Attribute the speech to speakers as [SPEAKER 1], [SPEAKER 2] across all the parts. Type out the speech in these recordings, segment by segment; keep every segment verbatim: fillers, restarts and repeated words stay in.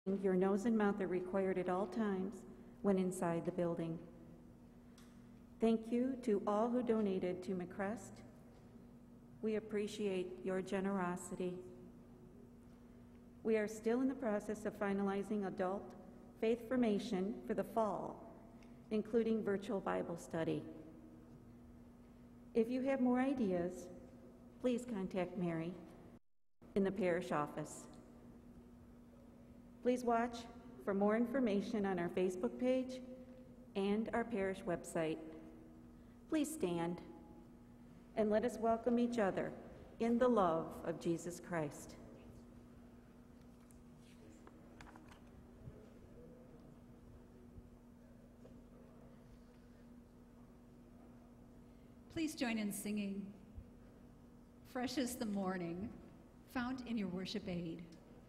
[SPEAKER 1] Your nose and mouth are required at all times when inside the building. Thank you to all who donated to McCrest. We appreciate your generosity. We are still in the process of finalizing adult faith formation for the fall, including virtual Bible study. If you have more ideas, please contact Mary in the parish office. Please watch for more information on our Facebook page and our parish website. Please stand and let us welcome each other in the love of Jesus Christ.
[SPEAKER 2] Please join in singing Fresh is the Morning, found in your worship aid.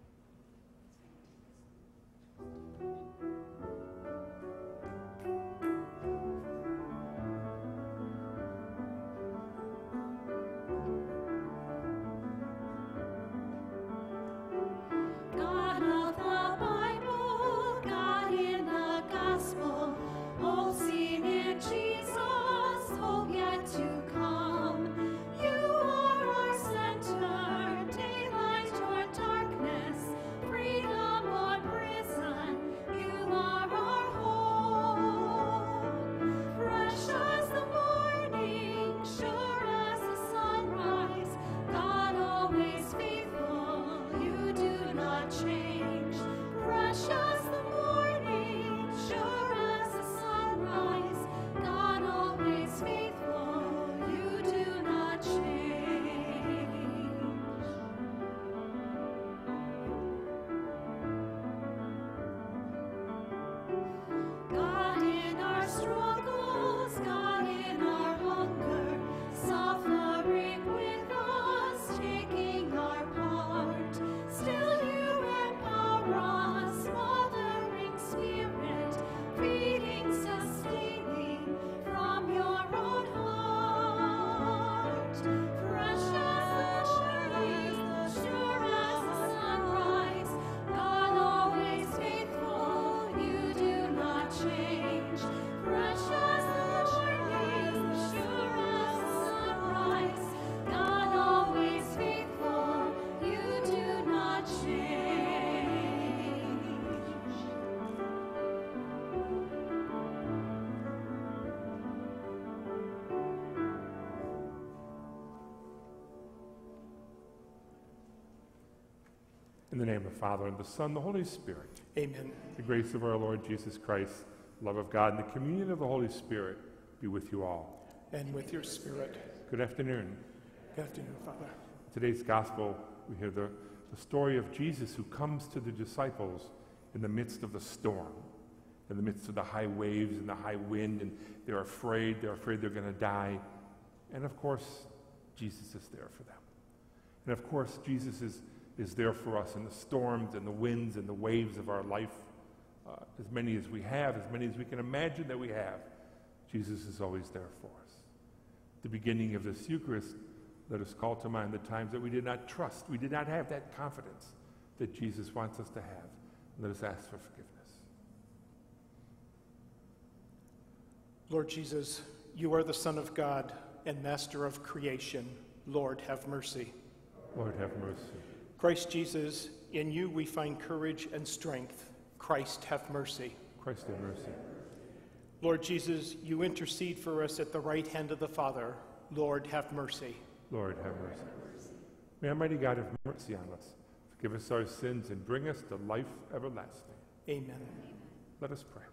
[SPEAKER 3] In the name of the Father, and the Son, and the Holy Spirit.
[SPEAKER 4] Amen.
[SPEAKER 3] The grace of our Lord Jesus Christ, the love of God, and the communion of the Holy Spirit be with you all.
[SPEAKER 4] And with your spirit.
[SPEAKER 3] Good afternoon.
[SPEAKER 4] Good afternoon, Father.
[SPEAKER 3] In today's gospel, we hear the, the story of Jesus who comes to the disciples in the midst of the storm, in the midst of the high waves and the high wind, and they're afraid, they're afraid they're going to die. And of course, Jesus is there for them. And of course, Jesus is is there for us in the storms and the winds and the waves of our life. Uh, as many as we have, as many as we can imagine that we have, Jesus is always there for us. At the beginning of this Eucharist, let us call to mind the times that we did not trust, we did not have that confidence that Jesus wants us to have. Let us ask for forgiveness.
[SPEAKER 4] Lord Jesus, you are the Son of God and Master of creation. Lord, have mercy.
[SPEAKER 3] Lord, have mercy.
[SPEAKER 4] Christ Jesus, in you we find courage and strength. Christ, have mercy.
[SPEAKER 3] Christ, have mercy.
[SPEAKER 4] Lord Jesus, you intercede for us at the right hand of the Father. Lord, have mercy.
[SPEAKER 3] Lord, have mercy. May Almighty God have mercy on us, forgive us our sins, and bring us to life everlasting.
[SPEAKER 4] Amen.
[SPEAKER 3] Let us pray.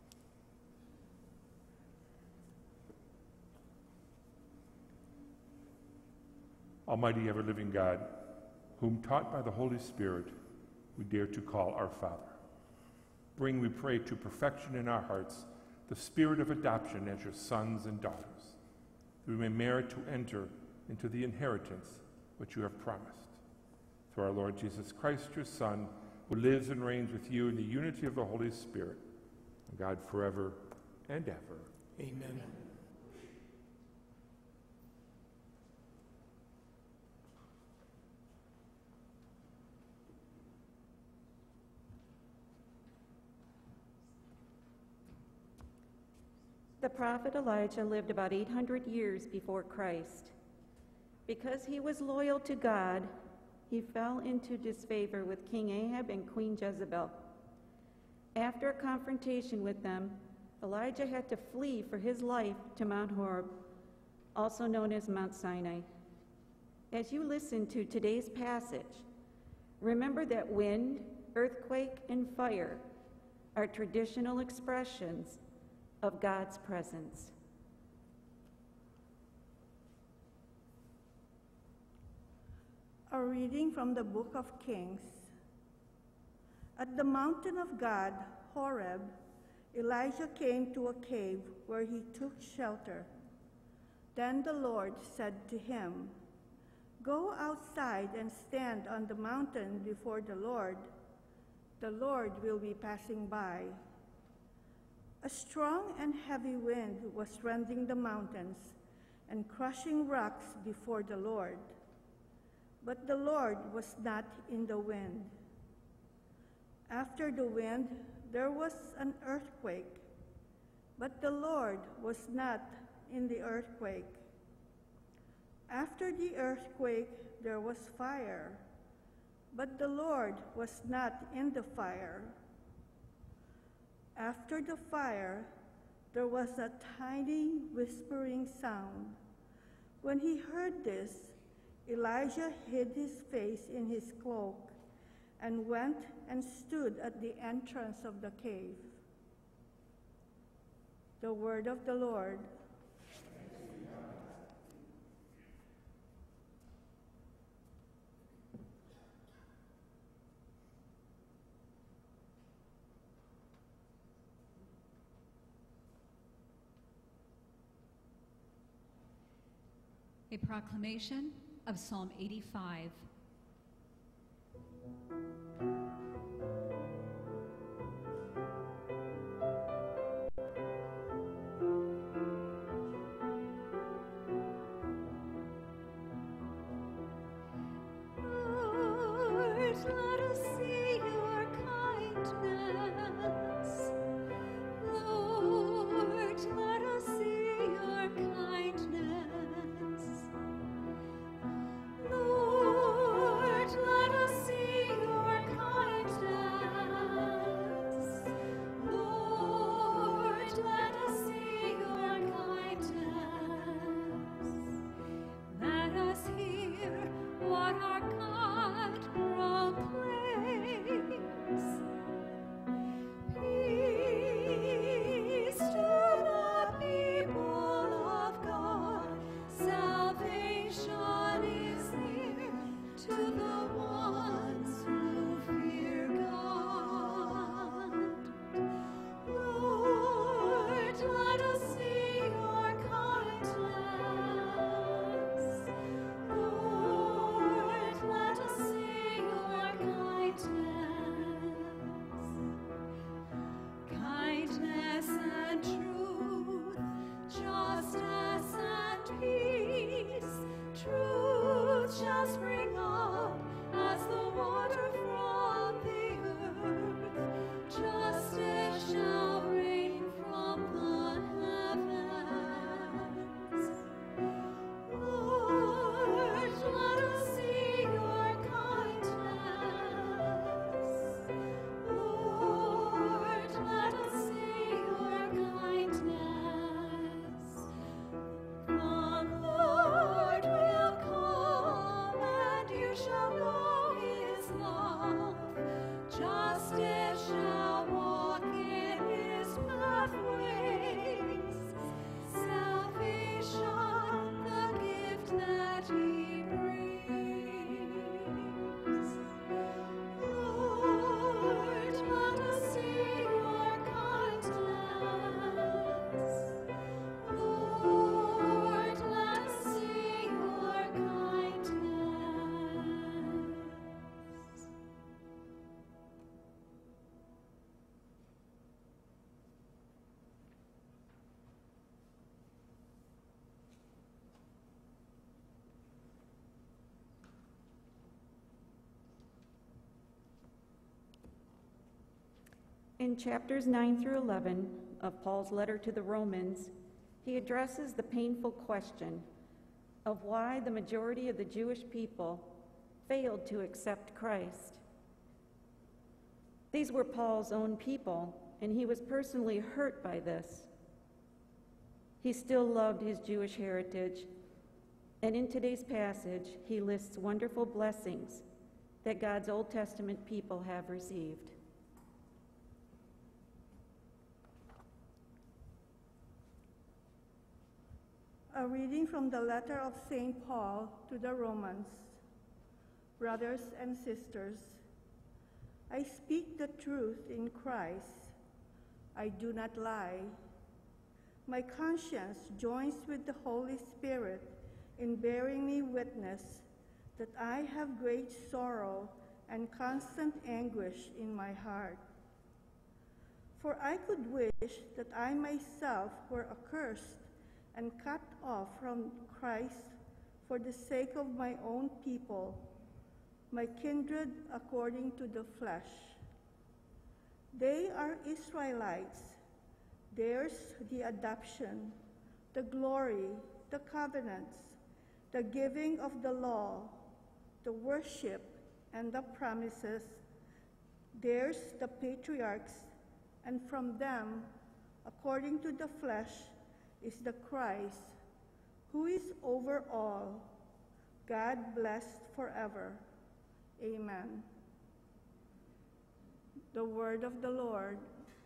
[SPEAKER 3] Almighty ever-living God, whom taught by the Holy Spirit we dare to call our Father, bring, we pray, to perfection in our hearts the spirit of adoption as your sons and daughters, that we may merit to enter into the inheritance which you have promised. Through our Lord Jesus Christ, your Son, who lives and reigns with you in the unity of the Holy Spirit, and God forever and ever.
[SPEAKER 4] Amen.
[SPEAKER 1] The prophet Elijah lived about eight hundred years before Christ. Because he was loyal to God, he fell into disfavor with King Ahab and Queen Jezebel. After a confrontation with them, Elijah had to flee for his life to Mount Horeb, also known as Mount Sinai. As you listen to today's passage, remember that wind, earthquake, and fire are traditional expressions of God's presence.
[SPEAKER 5] A reading from the Book of Kings. At the mountain of God, Horeb, Elijah came to a cave where he took shelter. Then the Lord said to him, "Go outside and stand on the mountain before the Lord. The Lord will be passing by." A strong and heavy wind was rending the mountains and crushing rocks before the Lord. But the Lord was not in the wind. After the wind, there was an earthquake, but the Lord was not in the earthquake. After the earthquake, there was fire, but the Lord was not in the fire. After the fire, there was a tiny whispering sound. When he heard this, Elijah hid his face in his cloak and went and stood at the entrance of the cave. The word of the Lord.
[SPEAKER 2] A proclamation of Psalm eighty-five.
[SPEAKER 1] In chapters nine through eleven of Paul's letter to the Romans, he addresses the painful question of why the majority of the Jewish people failed to accept Christ. These were Paul's own people, and he was personally hurt by this. He still loved his Jewish heritage, and in today's passage, he lists wonderful blessings that God's Old Testament people have received.
[SPEAKER 5] A reading from the letter of Saint Paul to the Romans. Brothers and sisters, I speak the truth in Christ. I do not lie. My conscience joins with the Holy Spirit in bearing me witness that I have great sorrow and constant anguish in my heart. For I could wish that I myself were accursed and cut off from Christ for the sake of my own people, my kindred according to the flesh. They are Israelites, theirs the adoption, the glory, the covenants, the giving of the law, the worship, and the promises, theirs the patriarchs, and from them, according to the flesh, is the Christ, who is over all, God blessed forever. Amen. The word of the Lord.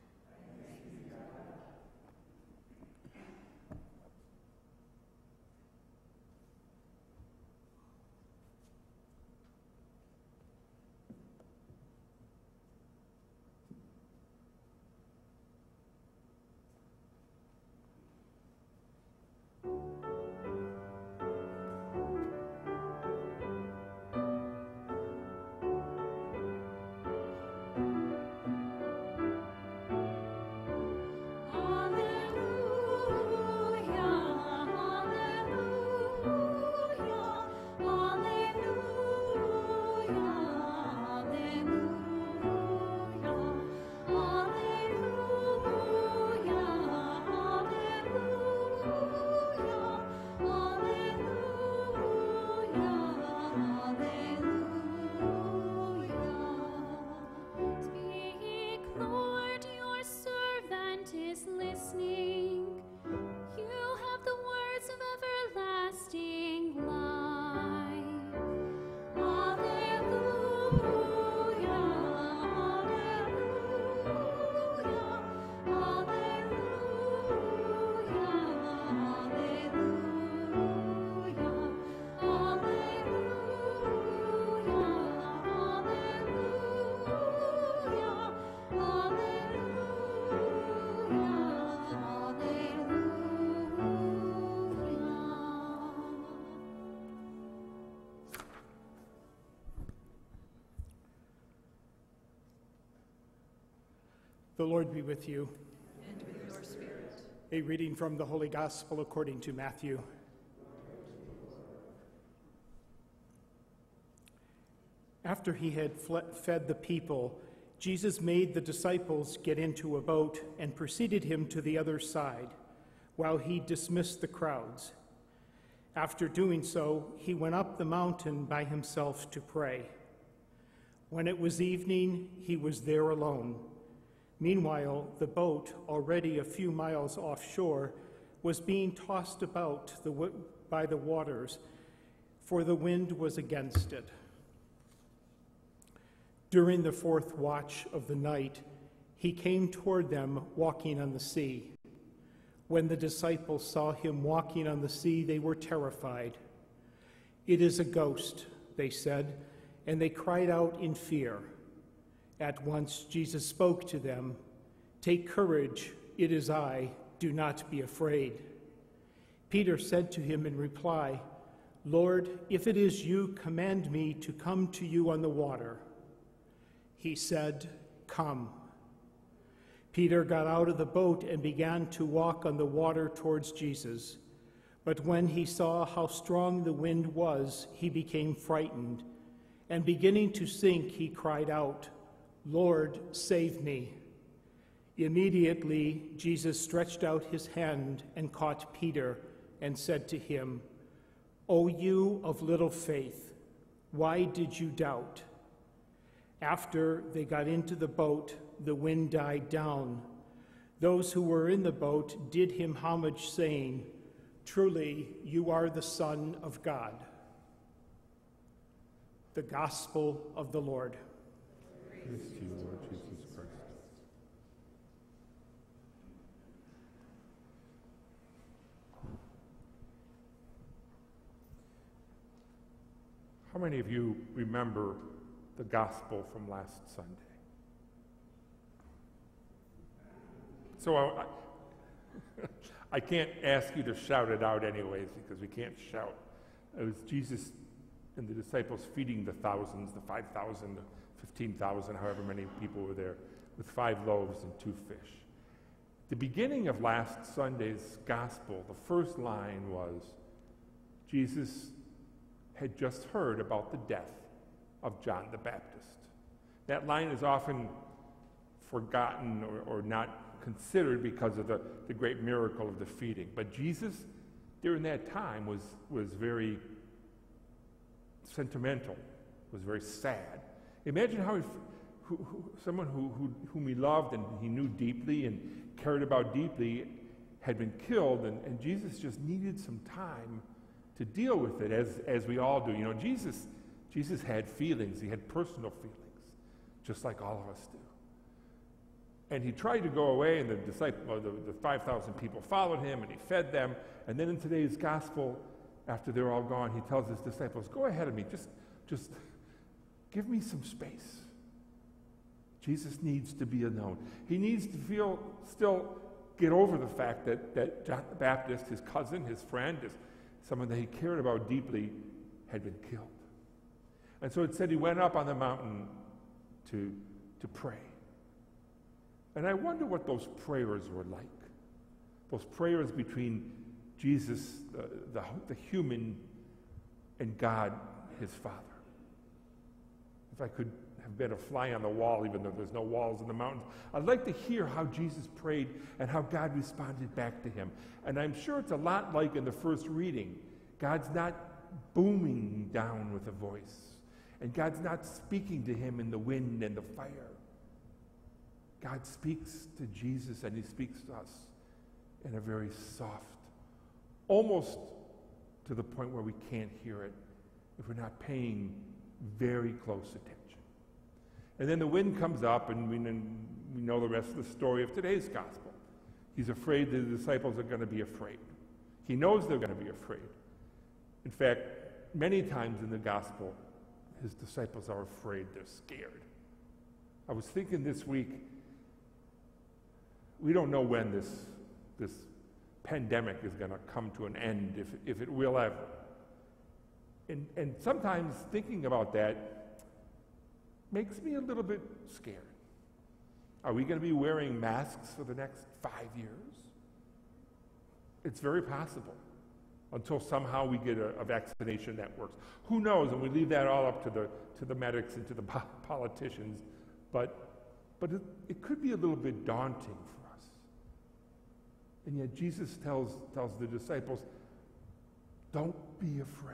[SPEAKER 4] The Lord be with you.
[SPEAKER 2] And with your spirit.
[SPEAKER 4] A reading from the Holy Gospel according to Matthew. After he had fled, fed the people, Jesus made the disciples get into a boat and preceded him to the other side, while he dismissed the crowds. After doing so, he went up the mountain by himself to pray. When it was evening, he was there alone. Meanwhile, the boat, already a few miles offshore, was being tossed about the w- by the waters, for the wind was against it. During the fourth watch of the night, he came toward them walking on the sea. When the disciples saw him walking on the sea, they were terrified. "It is a ghost," they said, and they cried out in fear. At once Jesus spoke to them, "Take courage, it is I, do not be afraid." Peter said to him in reply, "Lord, if it is you, command me to come to you on the water." He said, "Come." Peter got out of the boat and began to walk on the water towards Jesus. But when he saw how strong the wind was, he became frightened, and beginning to sink, he cried out, "Lord, save me." Immediately, Jesus stretched out his hand and caught Peter and said to him, "O you of little faith, why did you doubt?" After they got into the boat, the wind died down. Those who were in the boat did him homage, saying, "Truly, you are the Son of God." The Gospel of the Lord.
[SPEAKER 3] Praise to you, Lord Jesus Christ. How many of you remember the gospel from last Sunday? So I, I can't ask you to shout it out anyways, because we can't shout. It was Jesus and the disciples feeding the thousands, the five thousand, the fifteen thousand, however many people were there, with five loaves and two fish. The beginning of last Sunday's gospel, the first line was, Jesus had just heard about the death of John the Baptist. That line is often forgotten or, or not considered because of the, the great miracle of the feeding. But Jesus, during that time, was, was very sentimental, was very sad. Imagine how he, who, who, someone who, who, whom he loved and he knew deeply and cared about deeply had been killed, and, and Jesus just needed some time to deal with it, as, as we all do. You know, Jesus, Jesus had feelings. He had personal feelings, just like all of us do. And he tried to go away, and the disciple, the, the five thousand people followed him, and he fed them. And then in today's gospel, after they're all gone, he tells his disciples, "Go ahead of me. Just, just give me some space." Jesus needs to be alone. He needs to feel, still get over the fact that, that John the Baptist, his cousin, his friend, his, someone that he cared about deeply, had been killed. And so it said he went up on the mountain to, to pray. And I wonder what those prayers were like. Those prayers between Jesus, the, the, the human, and God, his Father. If I could have been a fly on the wall, even though there's no walls in the mountains, I'd like to hear how Jesus prayed and how God responded back to him. And I'm sure it's a lot like in the first reading. God's not booming down with a voice, and God's not speaking to him in the wind and the fire. God speaks to Jesus, and he speaks to us in a very soft, almost to the point where we can't hear it if we're not paying very close attention. And then the wind comes up, and we, we know the rest of the story of today's gospel. He's afraid the disciples are going to be afraid. He knows they're going to be afraid. In fact, many times in the gospel, his disciples are afraid, they're scared. I was thinking this week, we don't know when this, this pandemic is going to come to an end, if, if it will ever. And, and sometimes thinking about that makes me a little bit scared. Are we going to be wearing masks for the next five years? It's very possible, until somehow we get a, a vaccination that works. Who knows? And we leave that all up to the, to the medics and to the po- politicians. But, but it, it could be a little bit daunting for us. And yet Jesus tells, tells the disciples, don't be afraid.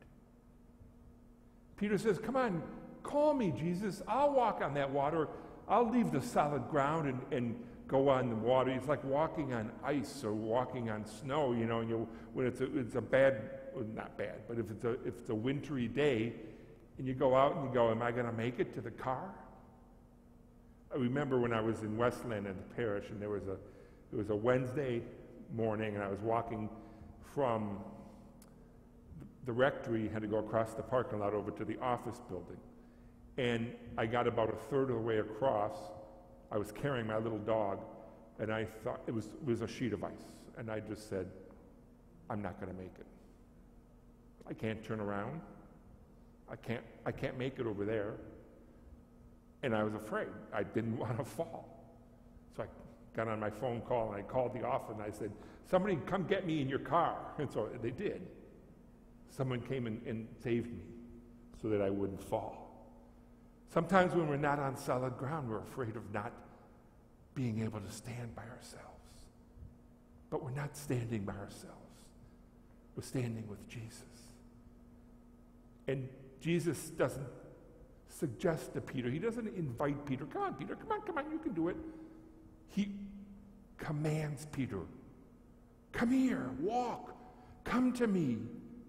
[SPEAKER 3] Peter says, come on, call me, Jesus. I'll walk on that water. I'll leave the solid ground and, and go on the water. It's like walking on ice or walking on snow, you know, and you, when it's a, it's a bad, well, not bad, but if it's, a, if it's a wintry day, and you go out and you go, am I going to make it to the car? I remember when I was in Westland at the parish, and there was a, it was a Wednesday morning, and I was walking from the rectory, had to go across the parking lot over to the office building. And I got about a third of the way across. I was carrying my little dog, and I thought it was, it was a sheet of ice. And I just said, I'm not going to make it. I can't turn around. I can't, I can't make it over there. And I was afraid. I didn't want to fall. So I got on my phone call, and I called the office, and I said, somebody come get me in your car. And so they did. Someone came and, and saved me so that I wouldn't fall. Sometimes when we're not on solid ground, we're afraid of not being able to stand by ourselves. But we're not standing by ourselves. We're standing with Jesus. And Jesus doesn't suggest to Peter, he doesn't invite Peter, come on, Peter, come on, come on, you can do it. He commands Peter, come here, walk, come to me.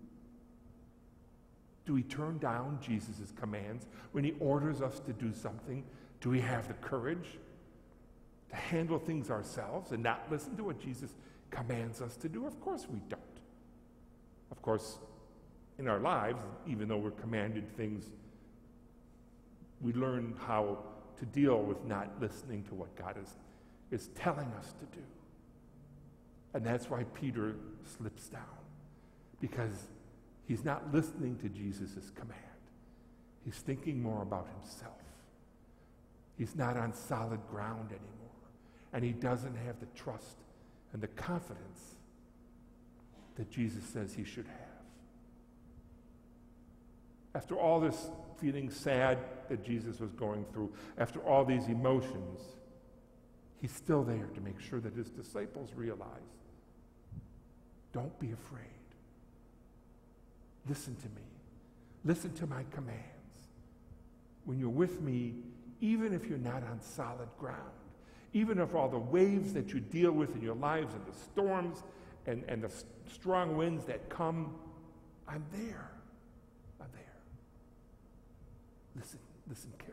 [SPEAKER 3] Do we turn down Jesus' commands when he orders us to do something? Do we have the courage to handle things ourselves and not listen to what Jesus commands us to do? Of course we don't. Of course, in our lives, even though we're commanded things, we learn how to deal with not listening to what God is, is telling us to do. And that's why Peter slips down, because he's not listening to Jesus' command. He's thinking more about himself. He's not on solid ground anymore, and he doesn't have the trust and the confidence that Jesus says he should have. After all this feeling sad that Jesus was going through, after all these emotions, he's still there to make sure that his disciples realize, don't be afraid. Listen to me. Listen to my commands. When you're with me, even if you're not on solid ground, even if all the waves that you deal with in your lives and the storms and, and the s- strong winds that come, I'm there. I'm there. Listen, listen carefully.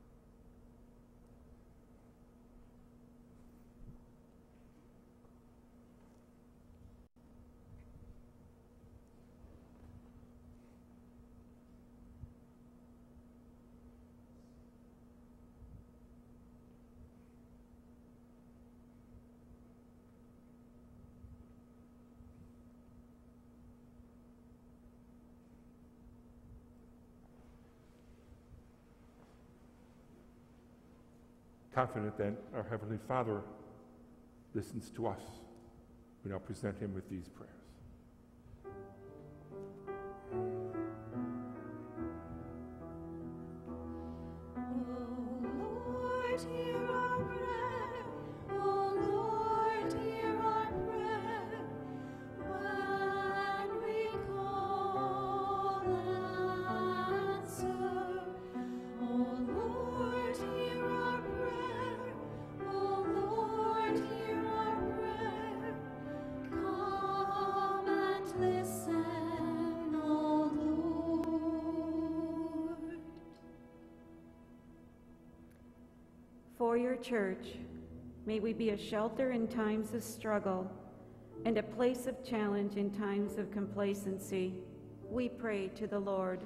[SPEAKER 3] Confident that our Heavenly Father listens to us, we now present him with these prayers.
[SPEAKER 1] For your church, may we be a shelter in times of struggle and a place of challenge in times of complacency. We pray to the Lord.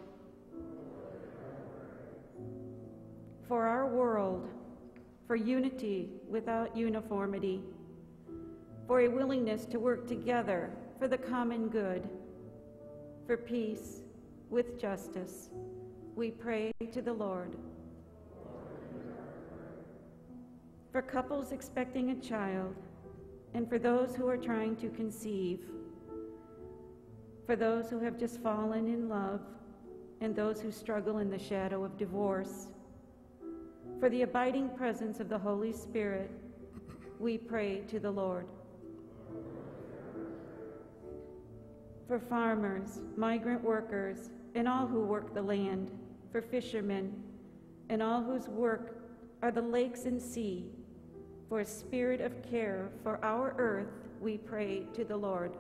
[SPEAKER 1] For our world, for unity without uniformity, for a willingness to work together for the common good, for peace with justice, we pray to the Lord. For couples expecting a child, and for those who are trying to conceive, for those who have just fallen in love, and those who struggle in the shadow of divorce, for the abiding presence of the Holy Spirit, we pray to the Lord. For farmers, migrant workers, and all who work the land, for fishermen, and all whose work are the lakes and sea, for a spirit of care for our earth, we pray to the Lord.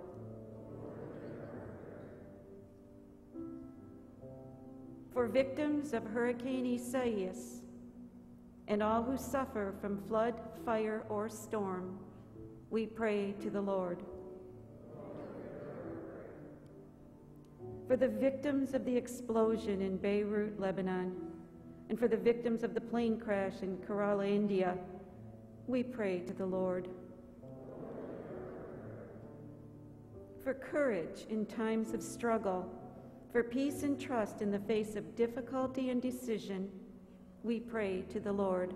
[SPEAKER 1] For victims of Hurricane Isaias, and all who suffer from flood, fire, or storm, we pray to the Lord. For the victims of the explosion in Beirut, Lebanon, and for the victims of the plane crash in Kerala, India, we pray to the Lord. For courage in times of struggle, for peace and trust in the face of difficulty and decision, we pray to the Lord.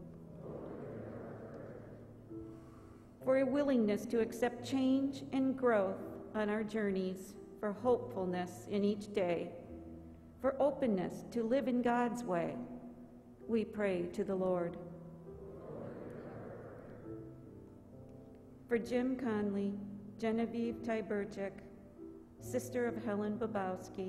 [SPEAKER 1] For a willingness to accept change and growth on our journeys, for hopefulness in each day, for openness to live in God's way, we pray to the Lord. For Jim Conley, Genevieve Tyberchik, sister of Helen Babowski,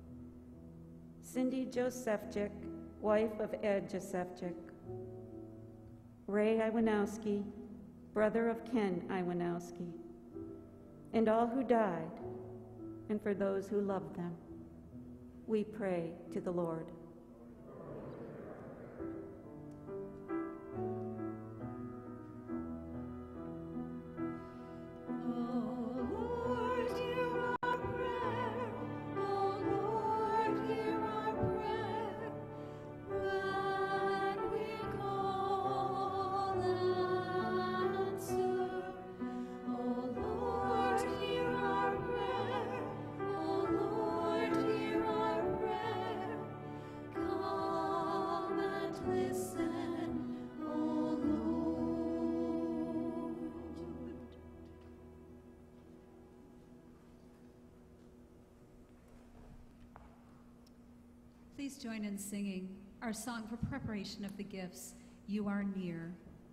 [SPEAKER 1] Cindy Josefchik, wife of Ed Josefchik, Ray Iwanowski, brother of Ken Iwanowski, and all who died, and for those who loved them, we pray to the Lord.
[SPEAKER 2] Please join in singing our song for preparation of the gifts, You Are Near.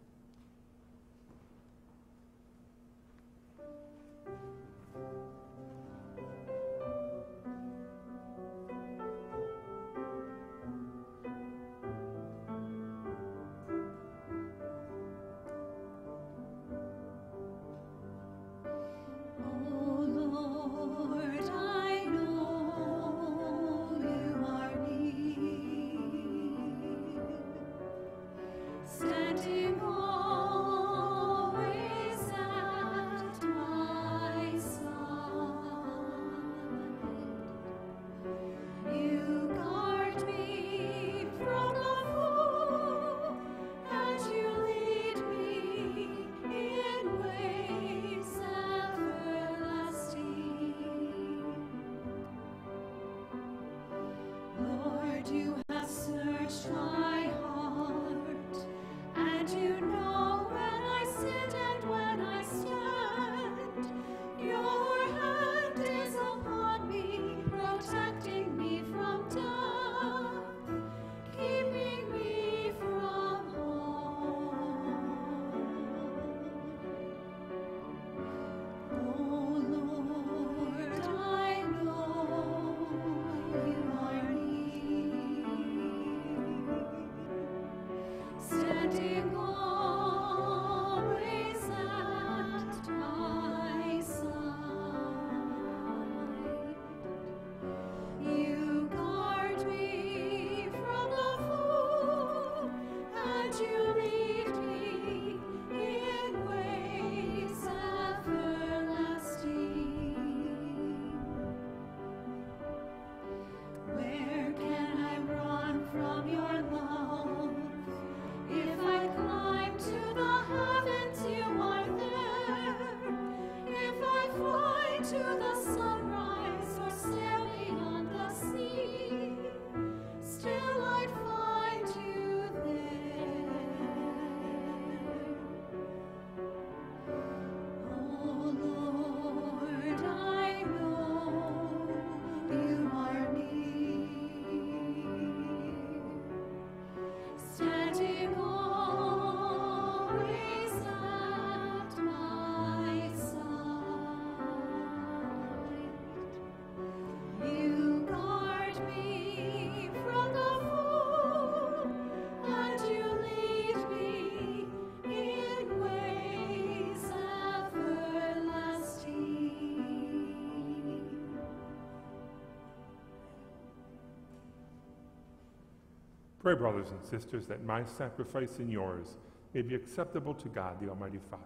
[SPEAKER 3] Pray, brothers and sisters, that my sacrifice and yours may be acceptable to God, the Almighty Father.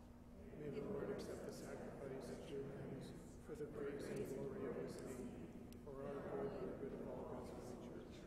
[SPEAKER 4] May the Lord accept the sacrifice at your hands for the praise and glory of his name, for our good and the good of all God's holy church.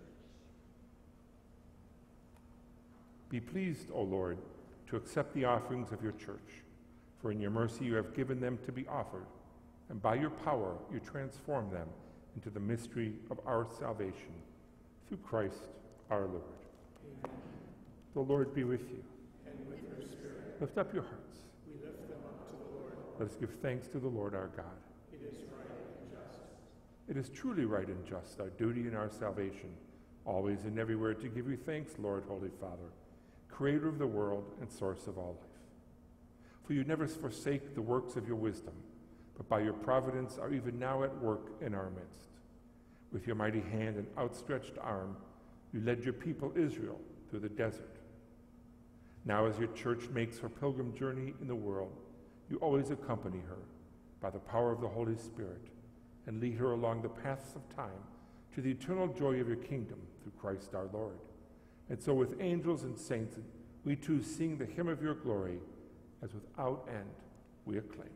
[SPEAKER 3] Be pleased, O Lord, to accept the offerings of your church, for in your mercy you have given them to be offered, and by your power you transform them into the mystery of our salvation. Through Christ our Lord. Amen. The Lord be with you.
[SPEAKER 4] And with your spirit.
[SPEAKER 3] Lift up your hearts.
[SPEAKER 4] We lift them up to the Lord.
[SPEAKER 3] Let us give thanks to the Lord our God.
[SPEAKER 4] It is right and just.
[SPEAKER 3] It is truly right and just, our duty and our salvation, always and everywhere to give you thanks, Lord, Holy Father, creator of the world and source of all life. For you never forsake the works of your wisdom, but by your providence are even now at work in our midst. With your mighty hand and outstretched arm, you led your people Israel through the desert. Now as your church makes her pilgrim journey in the world, you always accompany her by the power of the Holy Spirit and lead her along the paths of time to the eternal joy of your kingdom through Christ our Lord. And so with angels and saints, we too sing the hymn of your glory, as without end we acclaim.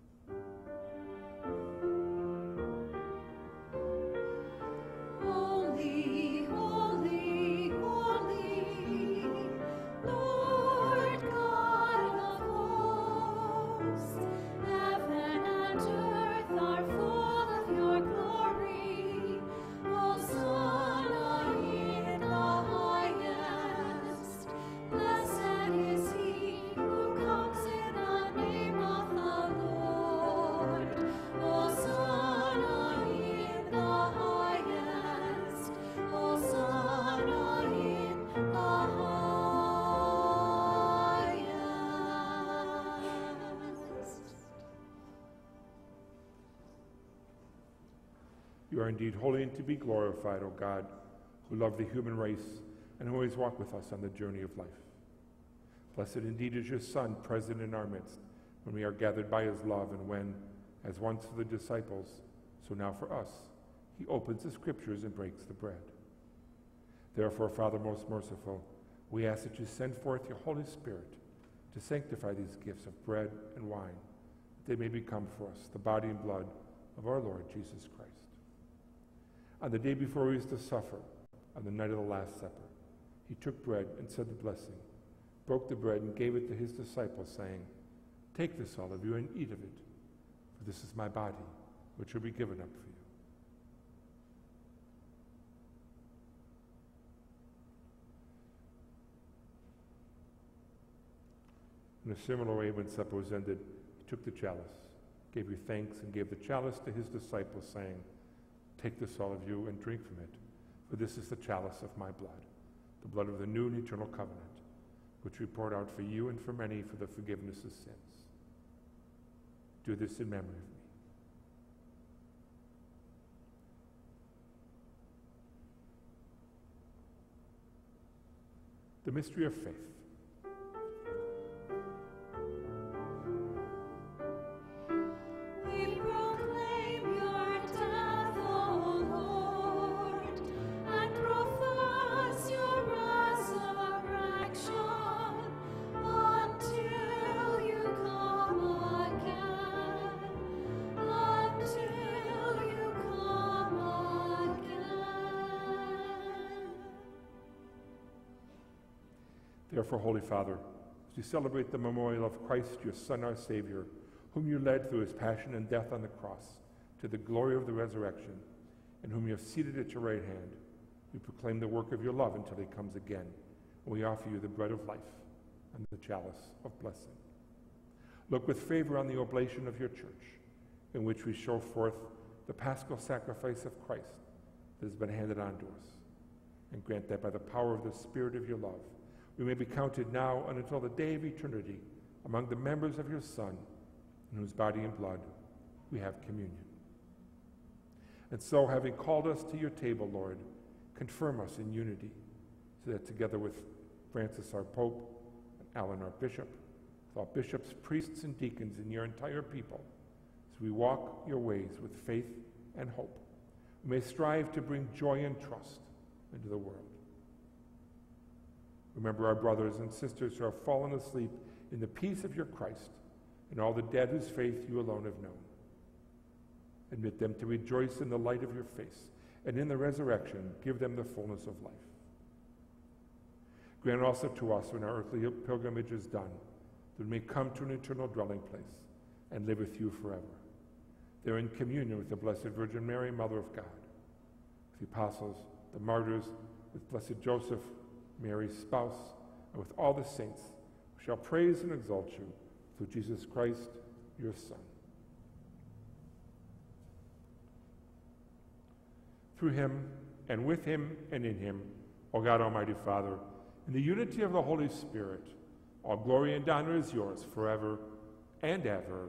[SPEAKER 2] Holy, holy, holy, Lord God of hosts, heaven and earth are full of your glory. Hosanna in the highest. Blessed is he who comes in the name of the Lord. Hosanna in the highest. Hosanna in the highest.
[SPEAKER 3] You are indeed holy and to be glorified, O God, who love the human race and who always walk with us on the journey of life. Blessed indeed is your Son, present in our midst, when we are gathered by his love, and when, as once for the disciples, so now for us, he opens the scriptures and breaks the bread. Therefore, Father most merciful, we ask that you send forth your Holy Spirit to sanctify these gifts of bread and wine, that they may become for us the body and blood of our Lord Jesus Christ. On the day before he was to suffer, on the night of the Last Supper, he took bread and said the blessing, broke the bread and gave it to his disciples, saying, "Take this, all of you, and eat of it, for this is my body, which will be given up for you." In a similar way, when supper was ended, he took the chalice, gave you thanks, and gave the chalice to his disciples, saying, "Take this, all of you, and drink from it, for this is the chalice of my blood, the blood of the new and eternal covenant, which we poured out for you and for many for the forgiveness of sins. Do this in memory of me." The mystery of faith.
[SPEAKER 2] We proclaim your death, O Lord, and profess your resurrection until you come again, until you come again.
[SPEAKER 3] Therefore, Holy Father, as we celebrate the memorial of Christ, your Son, our Savior, whom you led through his passion and death on the cross to the glory of the resurrection, and whom you have seated at your right hand, we proclaim the work of your love until he comes again, and we offer you the bread of life and the chalice of blessing. Look with favor on the oblation of your church, in which we show forth the paschal sacrifice of Christ that has been handed on to us, and grant that by the power of the Spirit of your love, we may be counted now and until the day of eternity among the members of your Son, in whose body and blood we have communion. And so, having called us to your table, Lord, confirm us in unity, so that together with Francis our Pope and Alan our Bishop, with all bishops, priests, and deacons, and your entire people, as we walk your ways with faith and hope, we may strive to bring joy and trust into the world. Remember our brothers and sisters who have fallen asleep in the peace of your Christ, and all the dead whose faith you alone have known. Admit them to rejoice in the light of your face, and in the resurrection give them the fullness of life. Grant also to us, when our earthly pilgrimage is done, that we may come to an eternal dwelling place and live with you forever. There in communion with the Blessed Virgin Mary, Mother of God, with the apostles, the martyrs, with Blessed Joseph, Mary's spouse, and with all the saints, we shall praise and exalt you through Jesus Christ, your Son. Through him, and with him, and in him, O God, Almighty Father, in the unity of the Holy Spirit, all glory and honor is yours forever and ever.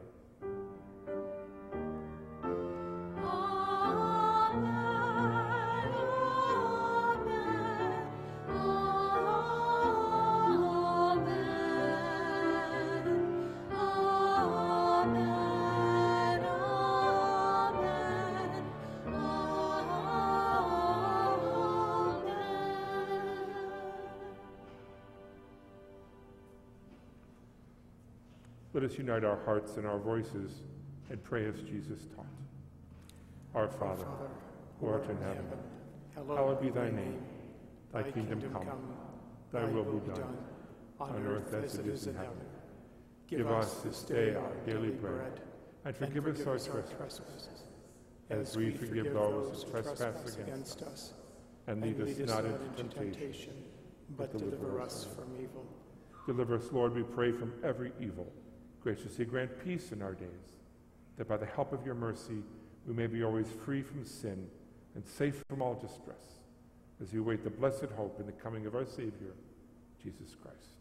[SPEAKER 3] Let us unite our hearts and our voices and pray as Jesus taught. Our Father, who art in heaven, hallowed be thy name. Thy kingdom come, thy will be done, on earth as it is in heaven. Give us this day our daily bread, and forgive us our trespasses, as we forgive those who trespass against us. And lead us not into temptation, but deliver us from evil. Deliver us, Lord, we pray, from every evil. Graciously grant peace in our days, that by the help of your mercy we may be always free from sin and safe from all distress, as we await the blessed hope in the coming of our Savior, Jesus Christ.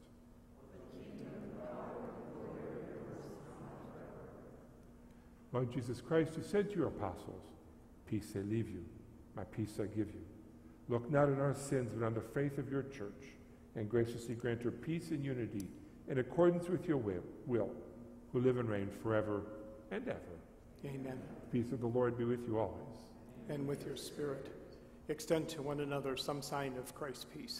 [SPEAKER 3] Lord Jesus Christ, you said to your apostles, peace I leave you, my peace I give you. Look not on our sins, but on the faith of your church, and graciously grant her peace and unity in accordance with your will, who live and reign forever and ever.
[SPEAKER 4] Amen.
[SPEAKER 3] Peace of the Lord be with you always.
[SPEAKER 4] And with your spirit. Extend to one another some sign of Christ's peace.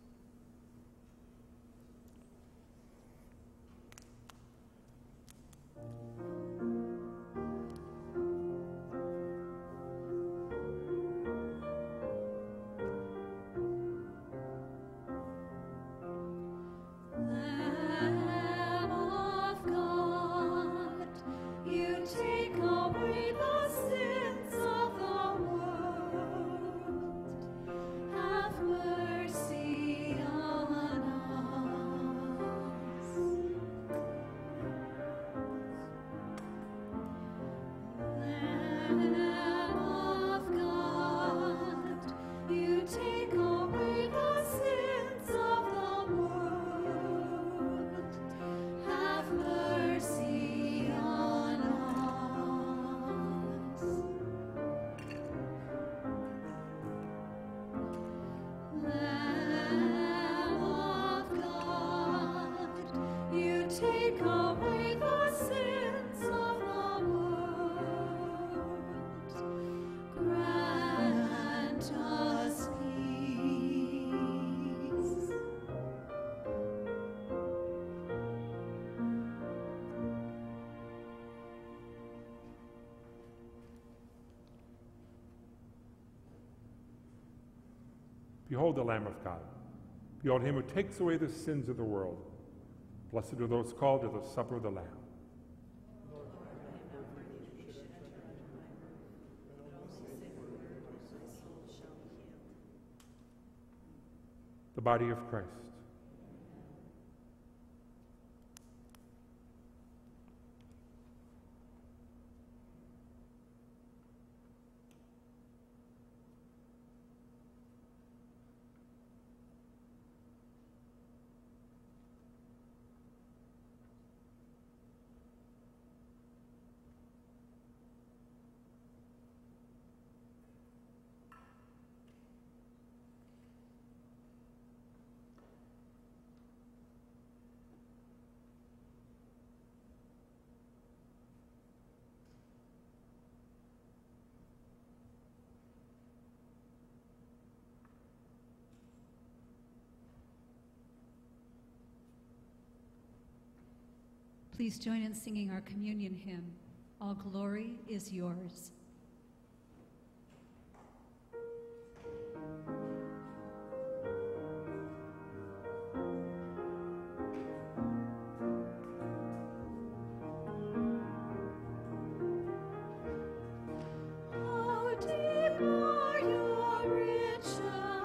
[SPEAKER 2] Take away the sins of the world. Grant us peace.
[SPEAKER 3] Behold the Lamb of God. Behold him who takes away the sins of the world. Blessed are those called to the supper of the Lamb. The body of Christ.
[SPEAKER 6] Please join in singing our communion hymn, All Glory is Yours.
[SPEAKER 2] How deep are your riches,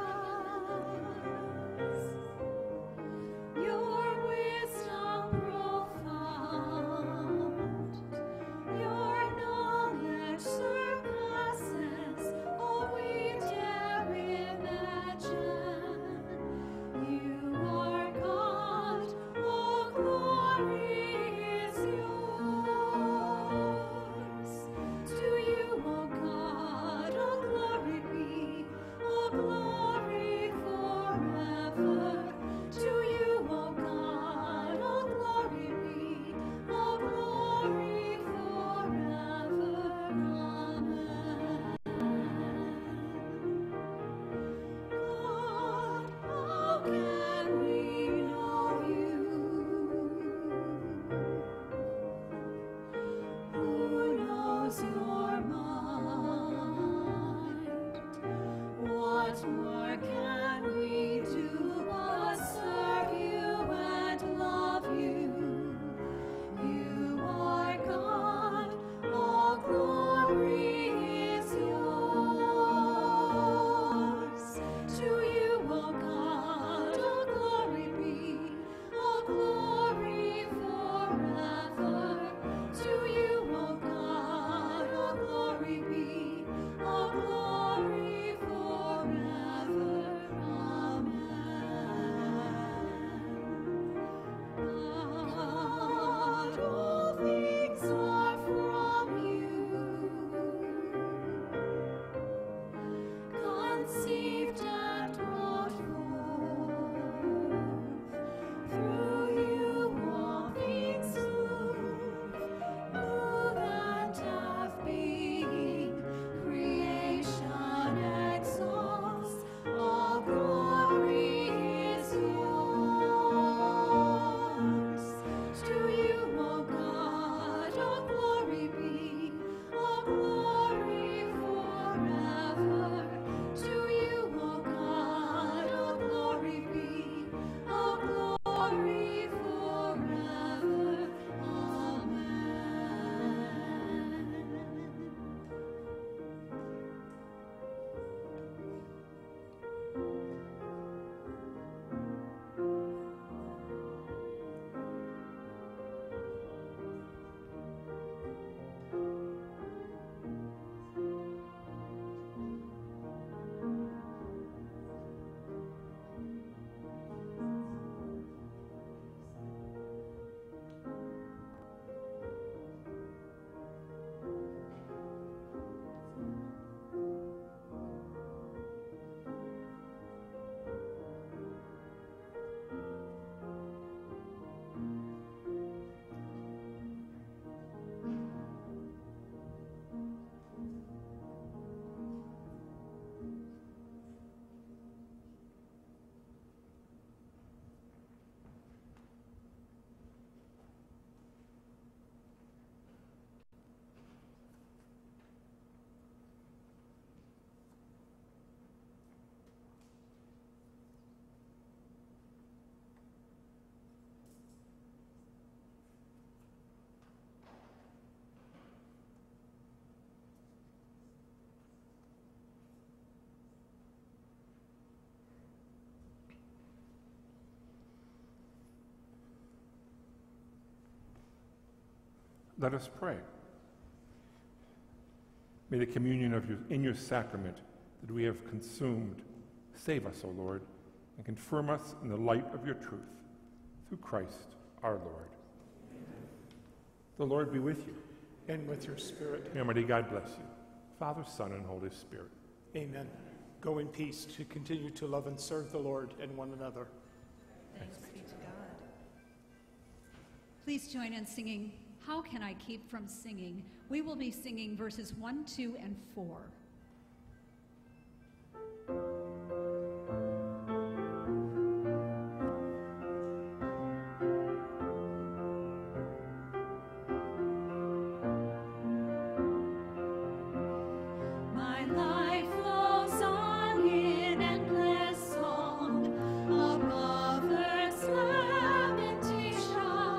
[SPEAKER 2] your wisdom profound, your knowledge so
[SPEAKER 3] Let us pray. May the communion of your, in your sacrament that we have consumed save us, O Lord, and confirm us in the light of your truth, through Christ our Lord. Amen. The Lord be with you.
[SPEAKER 4] And with your spirit.
[SPEAKER 3] May Almighty God bless you, Father, Son, and Holy Spirit.
[SPEAKER 4] Amen. Go in peace to continue to love and serve the Lord and one another.
[SPEAKER 6] Thanks be to God. Please join in singing, How Can I Keep From Singing? We will be singing verses one, two, and four.
[SPEAKER 2] My life flows on in endless song above earth's lamentation.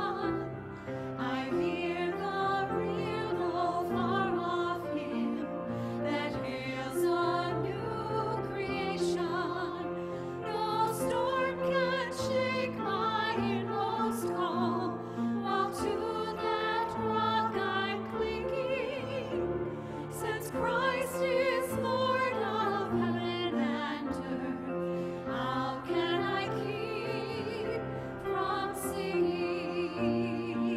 [SPEAKER 2] I hear the real, though far off hymn that hails a new creation. No storm can shake my inmost calm, while to that rock I'm clinging. Since Christ is Lord of heaven and earth, how can I keep from singing?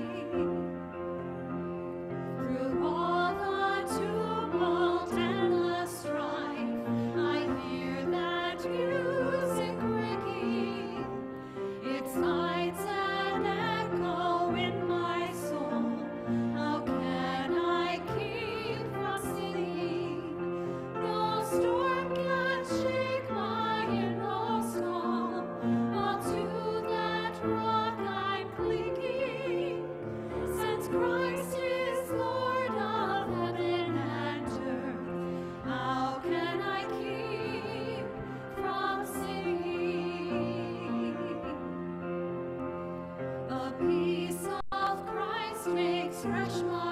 [SPEAKER 2] Through all the tumult and the strife, I hear that music ringing. It finds an echo in my soul. How can I keep from singing? No storm can shake my inmost calm, while to that rock I'm clinging. Since Christ is Lord of heaven and earth, how can I keep from singing? The peace of Christ makes fresh my